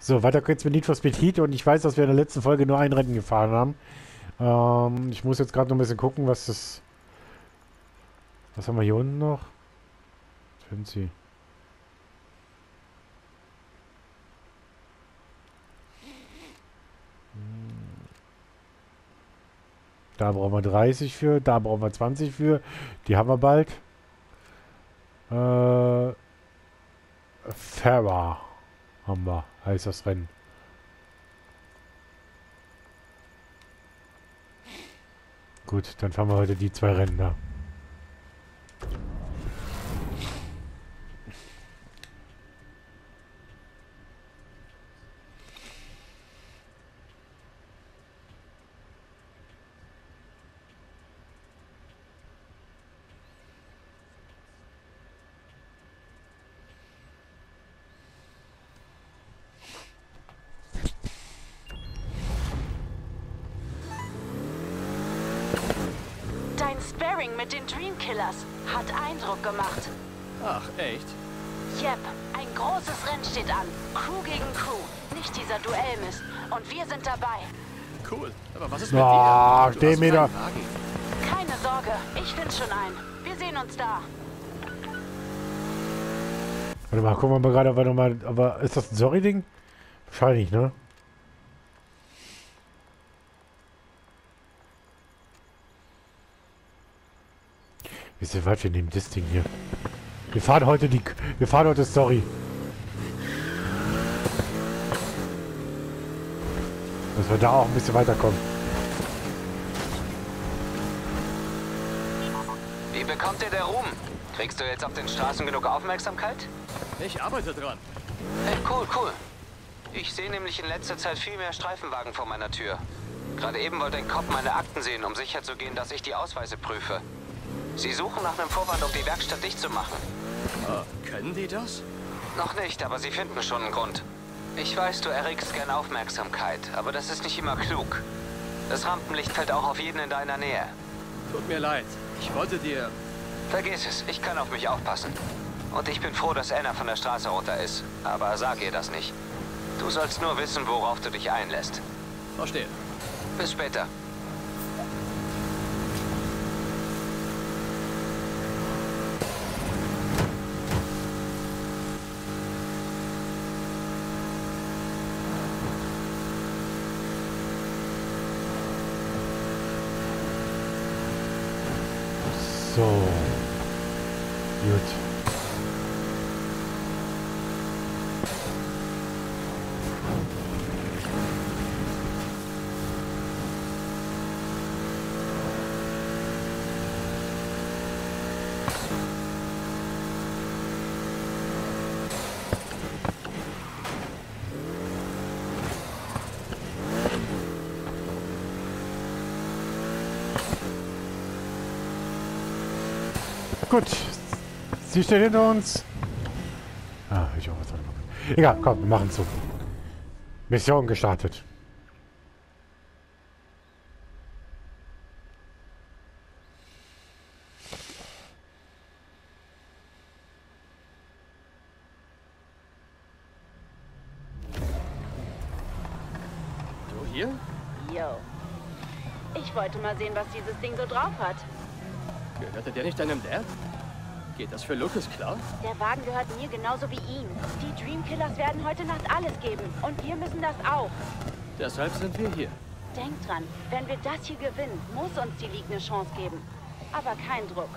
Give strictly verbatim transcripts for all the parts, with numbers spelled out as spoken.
So, weiter geht's mit Need for Speed Heat und ich weiß, dass wir in der letzten Folge nur ein Rennen gefahren haben. Ähm, ich muss jetzt gerade noch ein bisschen gucken, was das... Was haben wir hier unten noch? Finden Sie. Da brauchen wir dreißig für, da brauchen wir zwanzig für. Die haben wir bald. Äh, Farah haben wir, heißt das Rennen. Gut, dann fahren wir heute die zwei Rennen da. Dein Sparring mit den Dream Killers hat Eindruck gemacht. Ach, echt? Yep, ein großes Rennen steht an. Crew gegen Crew, nicht dieser Duellmist. Und wir sind dabei. Cool. Aber was ist mit Ah, dir? Du steh hast mir da. keinen Wagen. Keine Sorge, ich find schon einen. Wir sehen uns da. Warte mal, gucken wir mal gerade, aber nochmal. Aber ist das ein Sorry-Ding? Wahrscheinlich, ne? Wisst ihr was? Wir nehmen das Ding hier. Wir fahren heute die. Wir fahren heute Story. Dass wir da auch ein bisschen weiterkommen. Wie bekommt dir der Ruhm? Kriegst du jetzt auf den Straßen genug Aufmerksamkeit? Ich arbeite dran. Hey, cool, cool. Ich sehe nämlich in letzter Zeit viel mehr Streifenwagen vor meiner Tür. Gerade eben wollte ein Cop meine Akten sehen, um sicherzugehen, dass ich die Ausweise prüfe. Sie suchen nach einem Vorwand, um die Werkstatt dicht zu machen. Äh, können die das? Noch nicht, aber sie finden schon einen Grund. Ich weiß, du erregst gern Aufmerksamkeit, aber das ist nicht immer klug. Das Rampenlicht fällt auch auf jeden in deiner Nähe. Tut mir leid. Ich wollte dir... Vergiss es, ich kann auf mich aufpassen. Und ich bin froh, dass Anna von der Straße runter ist. Aber sag ihr das nicht. Du sollst nur wissen, worauf du dich einlässt. Verstehe. Bis später. So. Gut. Gut. Sie steht hinter uns. Ah, ich auch was anderes. Egal, komm, wir machen so. Mission gestartet. Du hier? Yo. Ich wollte mal sehen, was dieses Ding so drauf hat. Gehörte der nicht deinem Dad? Geht das für Lucas klar? Der Wagen gehört mir genauso wie ihm. Die Dream Killers werden heute Nacht alles geben. Und wir müssen das auch. Deshalb sind wir hier. Denk dran, wenn wir das hier gewinnen, muss uns die League eine Chance geben. Aber kein Druck.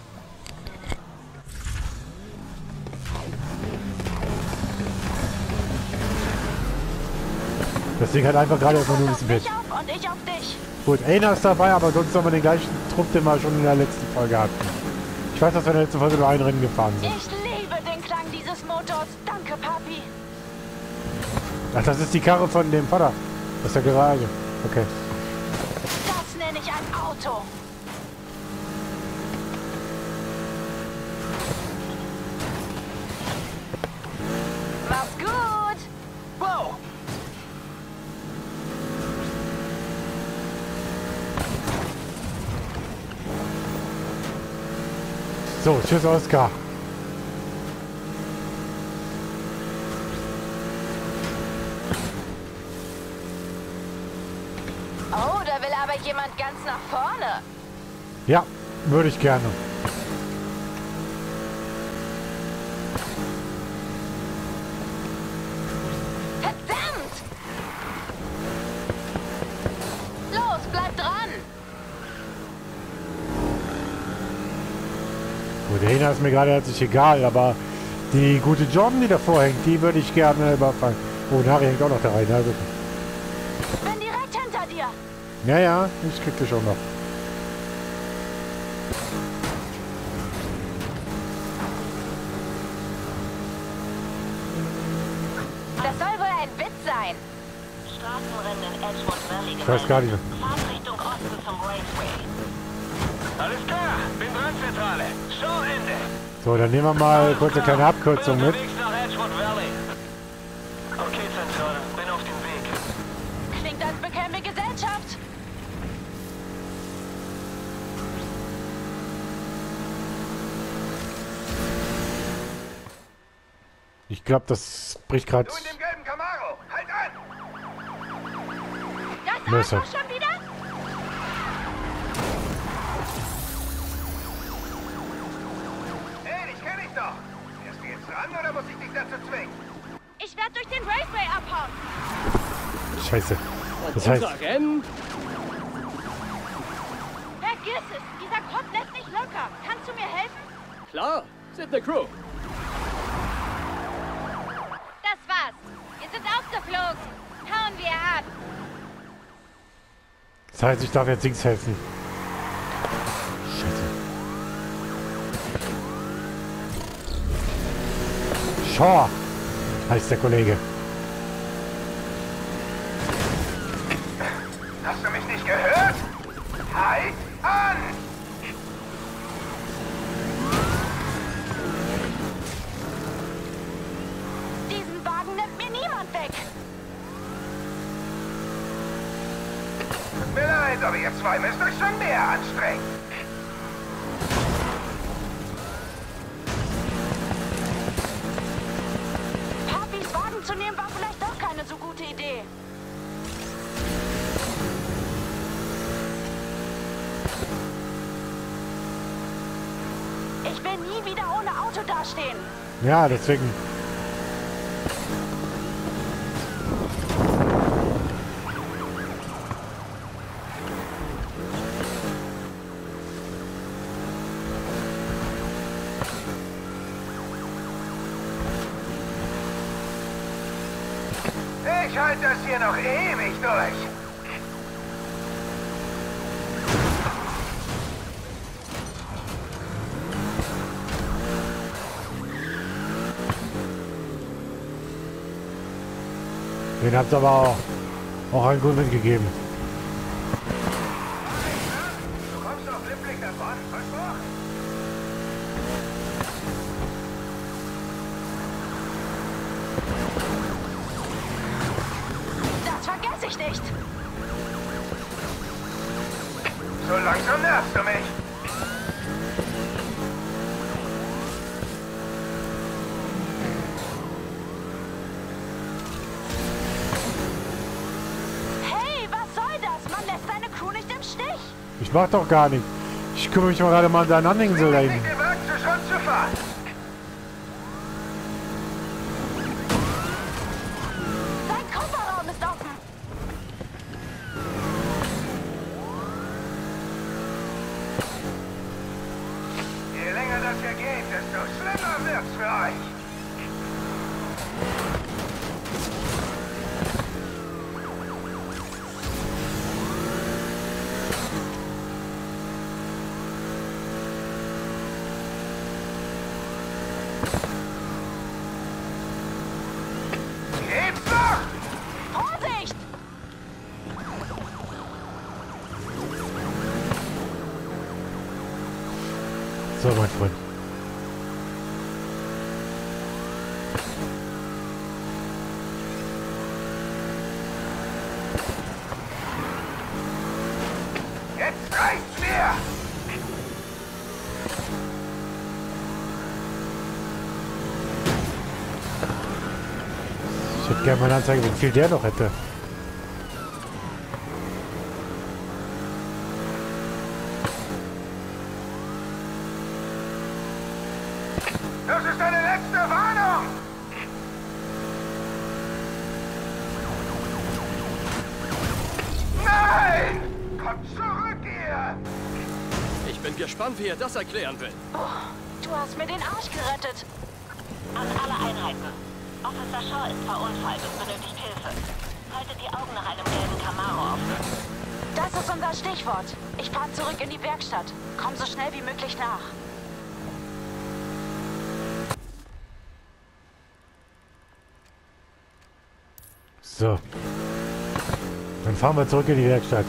Das Ding hat einfach gerade erstmal nur ein Pass bisschen auf Bett. mich auf und ich auf dich. Gut, einer ist dabei, aber sonst haben wir den gleichen Trupp, den wir schon in der letzten Folge hatten. Ich weiß, dass wir in der letzten Folge nur ein Rennen gefahren sind. Ich liebe den Klang dieses Motors. Danke, Papi. Ach, das ist die Karre von dem Vater. Aus der Garage. Okay. Das nenne ich ein Auto. Mach's gut. Wow! So, tschüss, Oskar. Oder will aber jemand ganz nach vorne? Ja, würde ich gerne. Verdammt! Los, bleib dran! Gut, der Hina ist mir gerade herzlich egal, aber die gute Jordan, die davor hängt, die würde ich gerne überfallen. Oh, Nari hängt auch noch da rein. Also. Bin direkt hinter dir! Ja, ja, ich krieg das schon noch. Das soll wohl ein Witz sein. Straßenrennen in Edgewood Valley Ich weiß gar nicht mehr. Fahrt Richtung Osten zum Raceway. Alles klar, bin dran, Zentrale. Show Ende. So, dann nehmen wir mal kurz eine kleine Abkürzung mit. Bin unterwegs nach Edgewood Valley. Okay, Zentrale, bin auf dem Weg. Klingt, als bekäme Gesellschaft. Ich glaube, das bricht gerade. Du in dem gelben Camaro, halt an! Das Messer. Auto schon wieder? Hey, dich kenn ich doch. Fährst du jetzt ran oder muss ich dich dazu zwingen? Ich werde durch den Raceway abhauen. Scheiße. Und Das heißt, unser Rennen? Vergiss es. Dieser Kopf lässt nicht locker. Kannst du mir helfen? Klar, sind eine Crew. Das war's. Wir sind aufgeflogen. Hauen wir ab. das heißt, ich darf jetzt nichts helfen. Scheiße. Shaw heißt der Kollege. Hast du mich nicht gehört? Halt an! Diesen Wagen nimmt mir niemand weg. Tut mir leid, aber ihr zwei müsst euch schon mehr anstrengen. Papis Wagen zu nehmen war vielleicht doch keine so gute Idee. Ich will nie wieder ohne Auto dastehen. Ja, deswegen. Ich halte das hier noch ewig durch. Den habt ihr aber auch, auch einen Grund mitgegeben. Du kommst auf Lipplich davon, versprochen. Das vergesse ich nicht. So langsam nervst du mich. Hey, was soll das? Man lässt seine Crew nicht im Stich. Ich mach doch gar nicht. Ich kümmere mich mal gerade mal an deinen Anhängsel da Nicht hinten. den Wagen zu schon zu fahren. Sein Kofferraum ist offen. Je länger das hier geht, desto schlimmer wird's für euch. Geht's noch? Vorsicht! So, mein Freund. Jetzt reicht's mir. Ich hätte gerne mal eine Anzeige, wie viel der noch hätte. Kommt zurück, ihr! Ich bin gespannt, wie er das erklären will. Oh, du hast mir den Arsch gerettet. An alle Einheiten. Officer Shaw ist verunfallt und benötigt Hilfe. Haltet die Augen nach einem gelben Camaro offen. Das ist unser Stichwort. Ich fahre zurück in die Werkstatt. Komm so schnell wie möglich nach. So. Dann fahren wir zurück in die Werkstatt.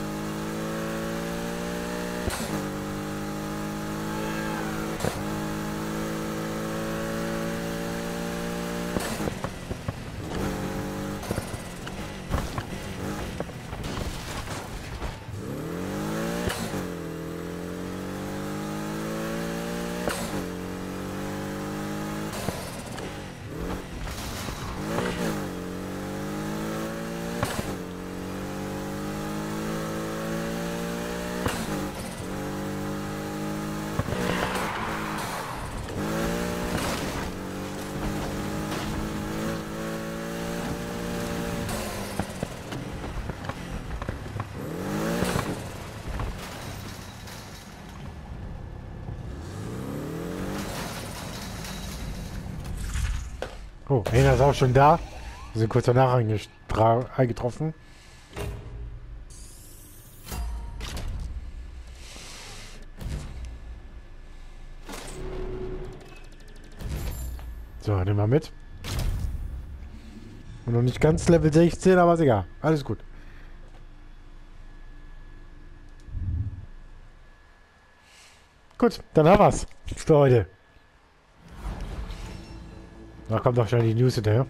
Oh, einer ist auch schon da. Wir sind kurz danach eingetroffen. So, nehmen wir mit. Und noch nicht ganz Level sechzehn, aber ist egal. Alles gut. Gut, dann haben wir's für heute. Da kommt auch schon die News hinterher.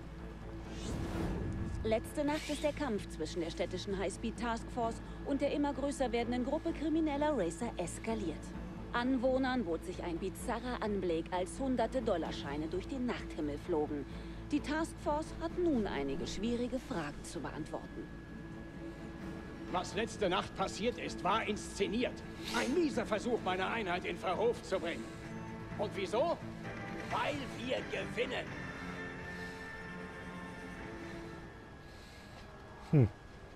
Letzte Nacht ist der Kampf zwischen der städtischen Highspeed Taskforce und der immer größer werdenden Gruppe krimineller Racer eskaliert. Anwohnern bot sich ein bizarrer Anblick, als hunderte Dollarscheine durch den Nachthimmel flogen. Die Taskforce hat nun einige schwierige Fragen zu beantworten. Was letzte Nacht passiert ist, war inszeniert. Ein mieser Versuch, meine Einheit in Verruf zu bringen. Und wieso? Weil wir gewinnen. Hm.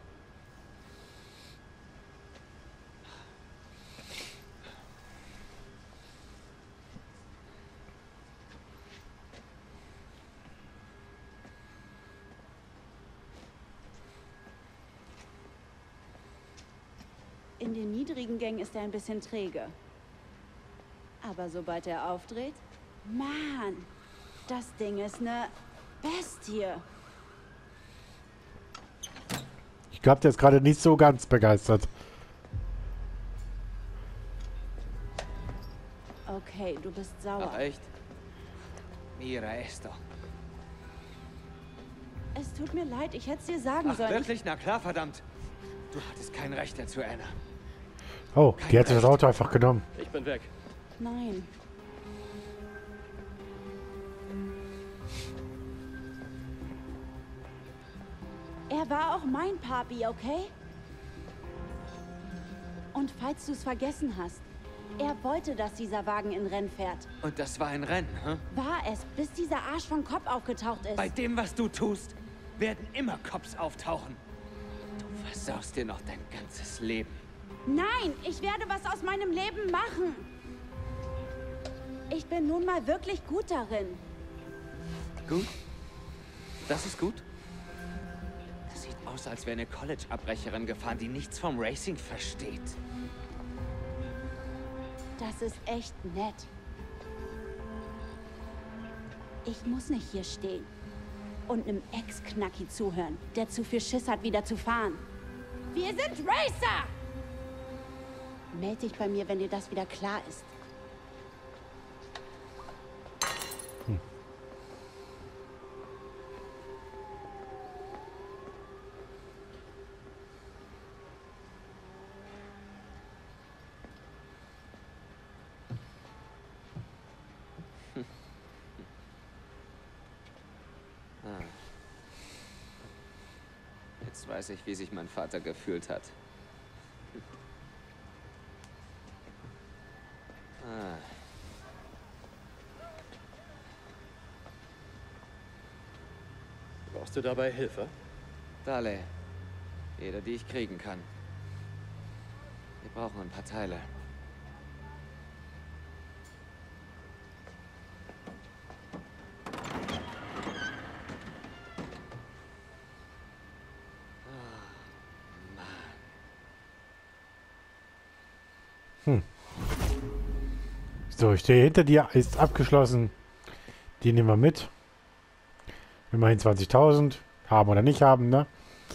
In den niedrigen Gängen ist er ein bisschen träge. Aber sobald er aufdreht, Mann, das Ding ist eine Bestie. Ich glaube, der ist gerade nicht so ganz begeistert. Okay, du bist sauer. Ach echt? Mira esto. Es tut mir leid, ich hätte es dir sagen Ach sollen. wirklich? Na klar, verdammt. Du hattest kein Recht dazu, Anna. Oh, Kein die hat sich das Recht. Auto einfach genommen. Ich bin weg. Nein. Er war auch mein Papi, okay? Und falls du es vergessen hast, er wollte, dass dieser Wagen in Rennen fährt. Und das war ein Rennen, hä? War es, bis dieser Arsch von Kopf aufgetaucht ist. Bei dem, was du tust, werden immer Cops auftauchen. Du versaust dir noch dein ganzes Leben. Nein, ich werde was aus meinem Leben machen. Ich bin nun mal wirklich gut darin. Gut? Das ist gut? Das sieht aus, als wäre eine College-Abbrecherin gefahren, die nichts vom Racing versteht. Das ist echt nett. Ich muss nicht hier stehen und einem Ex-Knacki zuhören, der zu viel Schiss hat, wieder zu fahren. Wir sind Racer! Meld dich bei mir, wenn dir das wieder klar ist. Hm. Ah. Jetzt weiß ich, wie sich mein Vater gefühlt hat. Ah. Brauchst du dabei Hilfe? Dale. Jeder, die ich kriegen kann. Wir brauchen ein paar Teile. Hm. So, ich stehe hinter dir, ist abgeschlossen. Die nehmen wir mit. Immerhin zwanzigtausend. Haben oder nicht haben, ne?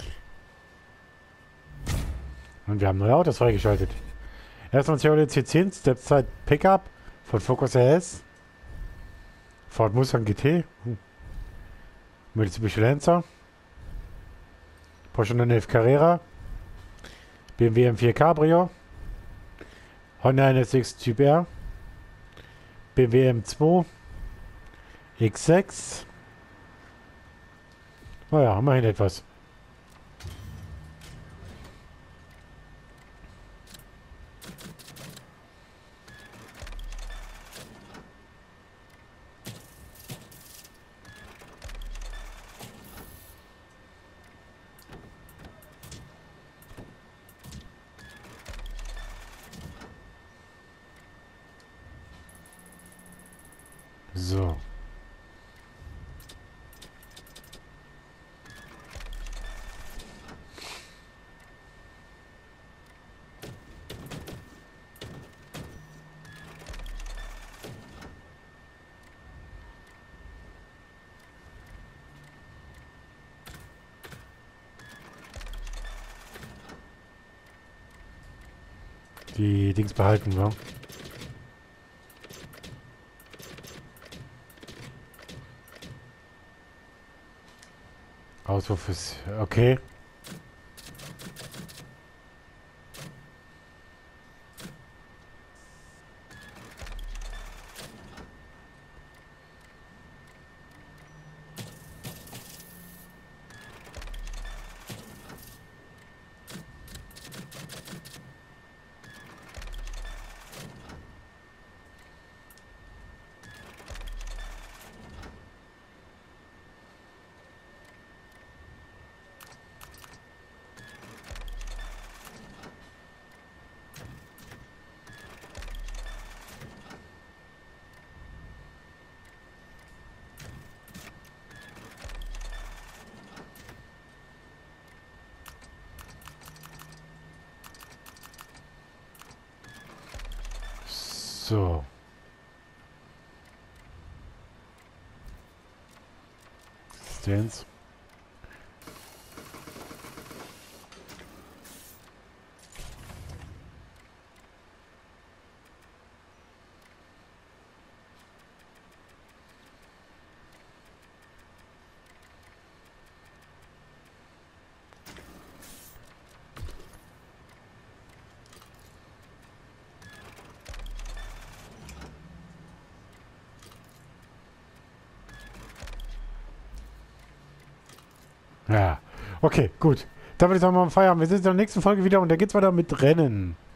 Und wir haben neue Autos freigeschaltet. Erstmal Chevrolet C zehn, Stepside Pickup von Focus R S. Ford Mustang G T. Uh. Mitsubishi Lancer. Porsche neun elf Carrera. B M W M vier Cabrio. Honda N S X Typ R. B M W M zwei. X sechs. Naja, immerhin etwas. So. Die Dings behalten wir. Auswurf ist okay. So. Stands. Ja, okay, gut. Dann würde ich sagen, mal Feierabend. Wir sehen uns in der nächsten Folge wieder und da geht's weiter mit Rennen.